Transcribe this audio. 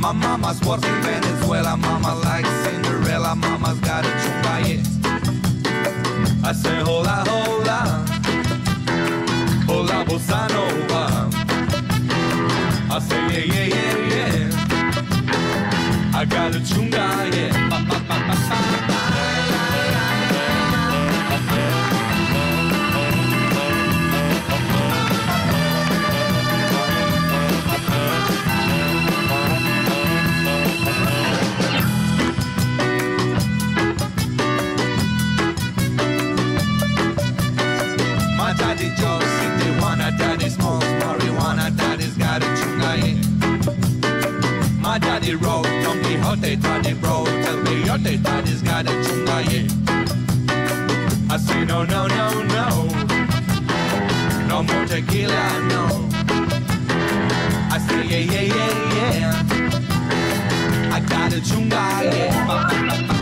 My mama's worth in Venezuela. Mama likes Cinderella. Mama's got a chunga, yeah. I say hola, hola, hola, bossa nova. I say yeah, yeah, yeah, yeah. I got a chunga, yeah. Ba, ba, ba, ba, ba, ba. My daddy Joe, city wanna, daddy smokes marijuana, daddy's got a chunga, yeah. My daddy wrote Don Quixote, daddy bro, tell me your daddy's got a chunga, yeah. I say no, no, no, no, no more tequila, no. I say yeah, yeah, yeah, yeah, I got a chunga, yeah.